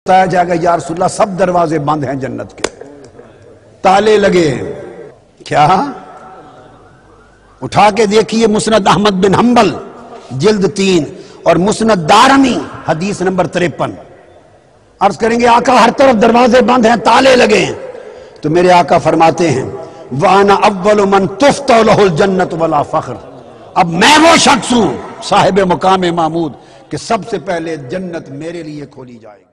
बताया जाएगा या रसूलल्लाह सब दरवाजे बंद हैं जन्नत के, ताले लगे हैं। क्या? उठा के देखिए मुस्नद अहमद बिन हंबल जिल्द 3 और मुस्नद दारमी हदीस नंबर 53। अर्ज करेंगे आका हर तरफ दरवाजे बंद हैं, ताले लगे हैं। तो मेरे आका फरमाते हैं वाना अव्वल मन तुफ्तह लहुल जन्नत वला फख्र, अब मैं वो शख्स हूं साहिब मुकाम महमूद कि सबसे पहले जन्नत मेरे लिए खोली जाएगी।